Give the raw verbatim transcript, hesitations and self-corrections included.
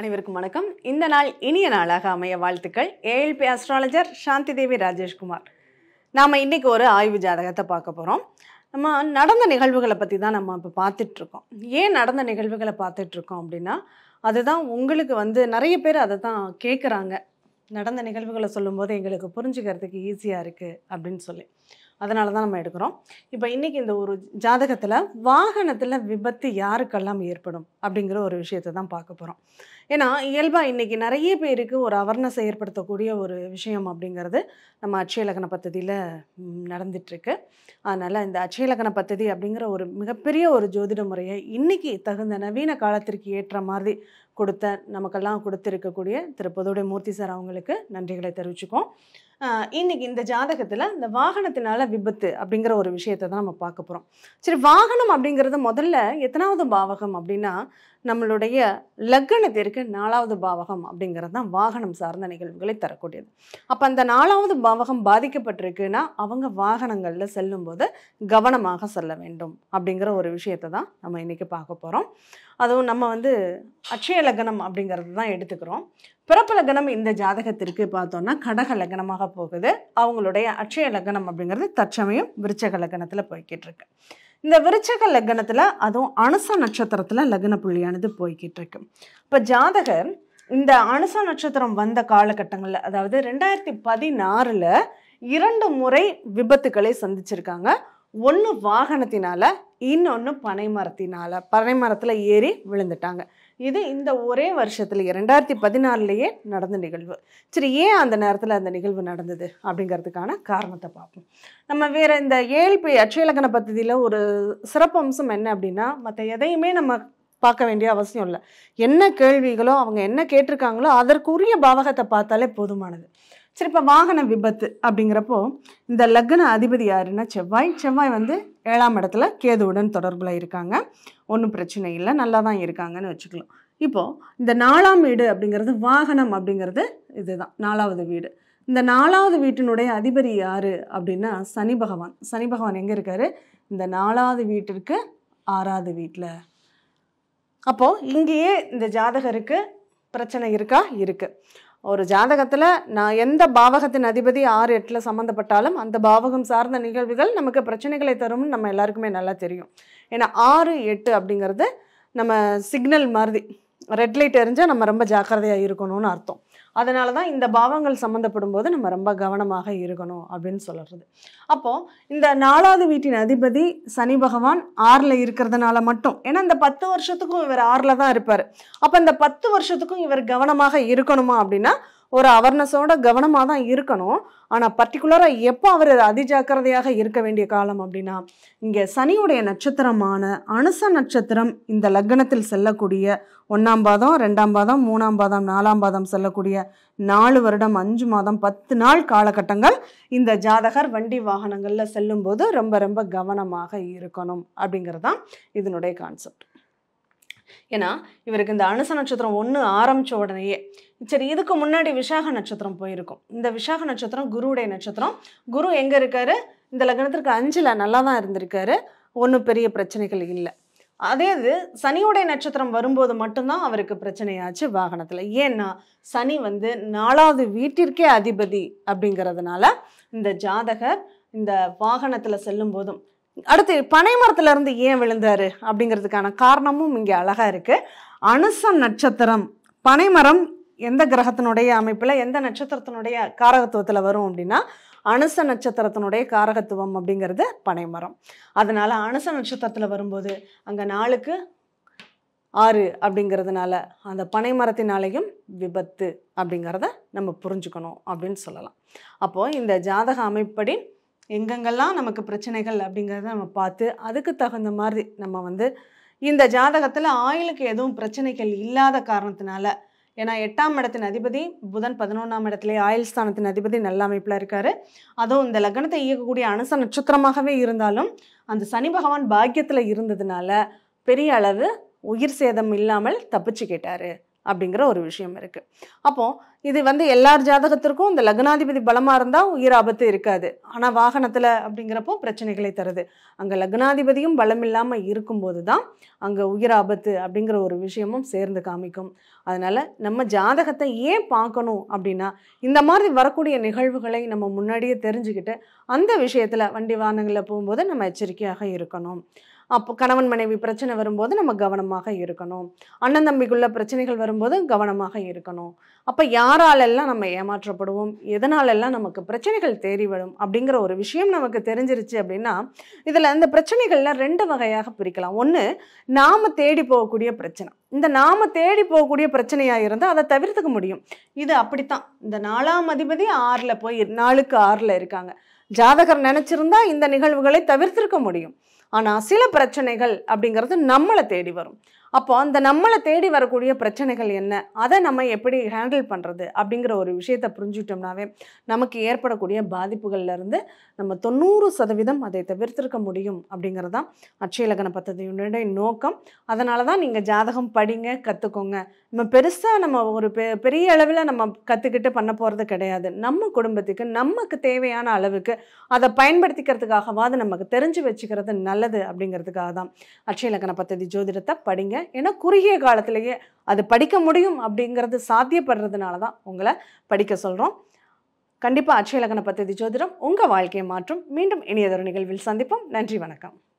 அனைவருக்கும் வணக்கம். இந்த நாள் இனிய நாளாக அமைய வாழ்த்துக்கள். A L P Astrologer SANTHIDEVI Rajeshkumar. நாம் இன்றைக்கி ஒரு ஆய்வு ஜாதகத்தை பார்க்க போகிறோம். நம்ம நடந்த நிகழ்வுகளை பற்றி தான் நம்ம இப்போ பார்த்துட்ருக்கோம். ஏன் நடந்த நிகழ்வுகளை பார்த்துட்ருக்கோம் அப்படின்னா, அதுதான் உங்களுக்கு வந்து நிறைய பேர் அதை தான் கேட்குறாங்க. நடந்த நிகழ்வுகளை சொல்லும்போது எங்களுக்கு புரிஞ்சுக்கிறதுக்கு ஈஸியாக இருக்குது அப்படின்னு சொல்லி, அதனால தான் நம்ம எடுக்கிறோம். இப்போ இன்றைக்கி இந்த ஒரு ஜாதகத்தில் வாகனத்தில் விபத்து யாருக்கெல்லாம் ஏற்படும் அப்படிங்கிற ஒரு விஷயத்தை தான் பார்க்க போகிறோம். ஏன்னா இயல்பாக இன்றைக்கி நிறைய பேருக்கு ஒரு அவேர்னஸ் ஏற்படுத்தக்கூடிய ஒரு விஷயம் அப்படிங்கிறது நம்ம அட்சய லக்ன பத்ததியில் நடந்துகிட்ருக்கு. அதனால் இந்த அட்சய லக்ன பத்ததி அப்படிங்கிற ஒரு மிகப்பெரிய ஒரு ஜோதிட முறையை இன்றைக்கி தகுந்த நவீன காலத்திற்கு ஏற்ற மாதிரி கொடுத்த நமக்கெல்லாம் கொடுத்துருக்கக்கூடிய திரு பொதுவுடைமூர்த்தி சார் அவங்களுக்கு நன்றிகளை தெரிவிச்சுக்கோம். இன்றைக்கி இந்த ஜாதகத்தில் இந்த வாகனத்தினால விபத்து அப்படிங்கிற ஒரு விஷயத்தை தான் நம்ம பார்க்க போகிறோம். சரி, வாகனம் அப்படிங்கிறது முதல்ல எத்தனாவது பாவகம் அப்படின்னா, நம்மளுடைய லக்னத்திற்கு நாலாவது பாவகம் அப்படிங்கிறது தான் வாகனம் சார்ந்த நிகழ்வுகளை தரக்கூடியது. அப்போ அந்த நாலாவது பாவகம் பாதிக்கப்பட்டிருக்குன்னா அவங்க வாகனங்களில் செல்லும்போது கவனமாக செல்ல வேண்டும் அப்படிங்கிற ஒரு விஷயத்தை தான் நம்ம இன்றைக்கி பார்க்க போகிறோம். அதுவும் நம்ம வந்து அட்சய லக்னம் அப்படிங்கிறது தான் எடுத்துக்கிறோம். பிறப்பு லக்னம் இந்த ஜாதகத்திற்கு பார்த்தோன்னா கடக லக்னமாக போகுது. அவங்களுடைய அட்சய லக்னம் அப்படிங்கிறது தற்சமயம் விருச்சக லக்னத்தில் போய்கிட்டு இருக்கு. இந்த விருச்சக லக்னத்தில் அதுவும் அனுச நட்சத்திரத்தில் லக்ன புள்ளியானது போய்கிட்டு இருக்கு. இப்போ ஜாதகர் இந்த அனுச நட்சத்திரம் வந்த காலகட்டங்களில், அதாவது ரெண்டாயிரத்தி பதினாறில் இரண்டு முறை விபத்துக்களை சந்திச்சிருக்காங்க. ஒன்று வாகனத்தினால, இன்னொன்று பனைமரத்தினால, பனைமரத்தில் ஏறி விழுந்துட்டாங்க. இது இந்த ஒரே வருஷத்துல ரெண்டாயிரத்தி பதினாறுலேயே நடந்த நிகழ்வு. சரி, ஏன் அந்த நேரத்தில் அந்த நிகழ்வு நடந்தது அப்படிங்கிறதுக்கான காரணத்தை பார்ப்போம். நம்ம வேறு இந்த A L P அட்சய லக்ன பத்ததியில் ஒரு சிறப்பம்சம் என்ன அப்படின்னா, மற்ற எதையுமே நம்ம பார்க்க வேண்டிய அவசியம் இல்லை. என்ன கேள்விகளோ அவங்க என்ன கேட்டிருக்காங்களோ அதற்குரிய பாவகத்தை பார்த்தாலே போதுமானது. சரி, இப்போ வாகன விபத்து அப்படிங்கிறப்போ இந்த லக்ன அதிபதி யாருன்னா செவ்வாய். செவ்வாய் வந்து ஏழாம் இடத்துல கேதுவுடன் தொடர்பில் இருக்காங்க. ஒன்றும் பிரச்சனை இல்லை, நல்லா தான் இருக்காங்கன்னு வச்சுக்கலாம். இப்போது இந்த நாலாம் வீடு அப்படிங்கிறது வாகனம் அப்படிங்கிறது இதுதான் நாலாவது வீடு. இந்த நாலாவது வீட்டினுடைய அதிபதி யார் அப்படின்னா சனி பகவான். சனி பகவான் எங்கே இருக்கார்? இந்த நாலாவது வீட்டிற்கு ஆறாவது வீட்டில். அப்போது இங்கேயே இந்த ஜாதகருக்கு பிரச்சனை இருக்கா? இருக்குது. ஒரு ஜாதகத்தில் நான் எந்த பாவகத்தின் அதிபதி ஆறு எட்டில் சம்மந்தப்பட்டாலும் அந்த பாவகம் சார்ந்த நிகழ்வுகள் நமக்கு பிரச்சனைகளை தரும்னு நம்ம எல்லாருக்குமே நல்லா தெரியும். ஏன்னா ஆறு எட்டு அப்படிங்கிறது நம்ம சிக்னல் மாதிரி, ரெட் லைட் எரிஞ்சால் நம்ம ரொம்ப ஜாக்கிரதையாக இருக்கணும்னு அர்த்தம். அதனால தான் இந்த பாவங்கள் சம்மந்தப்படும் போது நம்ம ரொம்ப கவனமாக இருக்கணும் அப்படின்னு சொல்கிறது. அப்போது இந்த நாலாவது வீட்டின் அதிபதி சனி பகவான் ஆறில் இருக்கிறதுனால மட்டும், ஏன்னா இந்த பத்து வருஷத்துக்கும் இவர் ஆறில் தான் இருப்பார். அப்போ இந்த பத்து வருஷத்துக்கும் இவர் கவனமாக இருக்கணுமா அப்படின்னா ஒரு அவேர்னஸோட கவனமாக தான் இருக்கணும். ஆனால் பர்டிகுலராக எப்போ அவர் அதிஜாக்கிரதையாக இருக்க வேண்டிய காலம் அப்படின்னா, இங்கே சனியுடைய நட்சத்திரமான அனுச நட்சத்திரம் இந்த லக்னத்தில் செல்லக்கூடிய ஒன்றாம் பாதம், ரெண்டாம் பாதம், மூணாம் பாதம், நாலாம் பாதம் செல்லக்கூடிய நாலு வருடம் அஞ்சு மாதம் பத்து நாள் காலகட்டங்கள் இந்த ஜாதகர் வண்டி வாகனங்களில் செல்லும்போது ரொம்ப ரொம்ப கவனமாக இருக்கணும் அப்படிங்கிறது தான் இதனுடைய கான்செப்ட். ஏன்னா இவருக்கு இந்த அனுச நட்சத்திரம் ஒன்று ஆரம்பித்த உடனேயே, சரி இதுக்கு முன்னாடி விசாக நட்சத்திரம் போயிருக்கும். இந்த விசாக நட்சத்திரம் குருவுடைய நட்சத்திரம். குரு எங்கே இருக்காரு? இந்த லக்னத்திற்கு அஞ்சில் நல்லா தான் இருந்திருக்காரு, ஒன்றும் பெரிய பிரச்சனைகள் இல்லை. அதே இது சனியுடைய நட்சத்திரம் வரும்போது மட்டும்தான் அவருக்கு பிரச்சனையாச்சு வாகனத்தில். ஏன்னா சனி வந்து நாலாவது வீட்டிற்கே அதிபதி அப்படிங்கிறதுனால இந்த ஜாதகர் இந்த வாகனத்தில் செல்லும் போதும், அடுத்து பனைமரத்துல இருந்து ஏன் விழுந்தாரு அப்படிங்கிறதுக்கான காரணமும் இங்கே அழகா இருக்கு. அனுச நட்சத்திரம், பனைமரம் எந்த கிரகத்தினுடைய அமைப்பில் எந்த நட்சத்திரத்தினுடைய காரகத்துவத்தில் வரும் அப்படின்னா அனுச நட்சத்திரத்தினுடைய காரகத்துவம் அப்படிங்கிறது பனைமரம். அதனால அனுச நட்சத்திரத்தில் வரும்போது அங்கே நாளுக்கு ஆறு அப்படிங்கிறதுனால அந்த பனைமரத்தினாலேயும் விபத்து அப்படிங்கிறத நம்ம புரிஞ்சுக்கணும் அப்படின்னு சொல்லலாம். அப்போது இந்த ஜாதக அமைப்படி எங்கெங்கெல்லாம் நமக்கு பிரச்சனைகள் அப்படிங்கிறத நம்ம பார்த்து அதுக்கு தகுந்த மாதிரி நம்ம வந்து இந்த ஜாதகத்தில் ஆயுளுக்கு எதுவும் பிரச்சனைகள் இல்லாத காரணத்தினால, ஏன்னா எட்டாம் இடத்தின் அதிபதி புதன் பதினொன்றாம் இடத்துல ஆயுள் ஸ்தானத்தின் அதிபதி நல்ல அமைப்பில் இருக்கார். அதுவும் இந்த லக்னத்தை இயக்கக்கூடிய அனுச நட்சத்திரமாகவே இருந்தாலும் அந்த சனி பகவான் பாக்கியத்தில் இருந்ததுனால பெரிய அளவு உயிர் சேதம் இல்லாமல் தப்பிச்சு கேட்டார் அப்படிங்கிற ஒரு விஷயம் இருக்குது. அப்போது இது வந்து எல்லார் ஜாதகத்திற்கும் இந்த லக்னாதிபதி பலமாக இருந்தால் உயிர் ஆபத்து இருக்காது. ஆனால் வாகனத்தில் அப்படிங்கிறப்போ பிரச்சனைகளை தருது. அங்கே லக்னாதிபதியும் பலம் இல்லாமல் இருக்கும்போது தான் அங்கே உயிர் ஆபத்து அப்படிங்கிற ஒரு விஷயமும் சேர்ந்து காமிக்கும். அதனால் நம்ம ஜாதகத்தை ஏன் பார்க்கணும் அப்படின்னா, இந்த மாதிரி வரக்கூடிய நிகழ்வுகளை நம்ம முன்னாடியே தெரிஞ்சுக்கிட்டு அந்த விஷயத்தில் வண்டி வாகனங்களில் போகும்போது நம்ம எச்சரிக்கையாக இருக்கணும். அப்போ கணவன் மனைவி பிரச்சனை வரும்போது நம்ம கவனமாக இருக்கணும். அண்ணன் தம்பிக்குள்ள பிரச்சனைகள் வரும்போது கவனமாக இருக்கணும். அப்போ யாராலெல்லாம் நம்ம ஏமாற்றப்படுவோம், எதனாலெல்லாம் நமக்கு பிரச்சனைகள் தேடி வரும் அப்படிங்கிற ஒரு விஷயம் நமக்கு தெரிஞ்சிருச்சு அப்படின்னா, இதில் அந்த பிரச்சனைகளில் ரெண்டு வகையாக பிரிக்கலாம். ஒன்று, நாம் தேடி போகக்கூடிய பிரச்சனை. இந்த நாம் தேடி போகக்கூடிய பிரச்சனையாக இருந்தால் அதை தவிர்த்துக்க முடியும். இது அப்படித்தான். இந்த நாலாம் அதிபதி ஆறில் போய் நாலுக்கு ஆறில் இருக்காங்க. ஜாதகர் நினச்சிருந்தா இந்த நிகழ்வுகளை தவிர்த்திருக்க முடியும். ஆனால் சில பிரச்சனைகள் அப்படிங்கிறது நம்மளை தேடி வரும். அப்போ அந்த நம்மளை தேடி வரக்கூடிய பிரச்சனைகள் என்ன, அதை நம்ம எப்படி ஹேண்டில் பண்ணுறது அப்படிங்கிற ஒரு விஷயத்தை புரிஞ்சுட்டோம்னாவே நமக்கு ஏற்படக்கூடிய பாதிப்புகள்லேருந்து நம்ம தொண்ணூறு சதவீதம் அதை தவிர்த்திருக்க முடியும் அப்படிங்கிறது தான் அட்சய லக்ன பத்ததியுடைய நோக்கம். அதனால தான் நீங்கள் ஜாதகம் படிங்க, கற்றுக்கோங்க. நம்ம பெருசாக நம்ம ஒரு பெ பெரிய அளவில் நம்ம கற்றுக்கிட்டு பண்ண போகிறது கிடையாது. நம்ம குடும்பத்துக்கு நமக்கு தேவையான அளவுக்கு அதை பயன்படுத்திக்கிறதுக்காகவாது நமக்கு தெரிஞ்சு வச்சுக்கிறது நல்லது அப்படிங்கிறதுக்காக தான் அட்சய லக்ன பத்ததி ஜோதிடத்தை படிங்க. ஏன்னா குறுகிய காலத்திலேயே அது படிக்க முடியும் அப்படிங்கிறது சாத்தியப்படுறதுனால தான் உங்களை படிக்க சொல்கிறோம். கண்டிப்பாக அட்சய லக்ன பத்ததி ஜோதிடம் உங்கள் வாழ்க்கையை மாற்றும். மீண்டும் இனியதொரு நிகழ்வில் சந்திப்போம். நன்றி, வணக்கம்.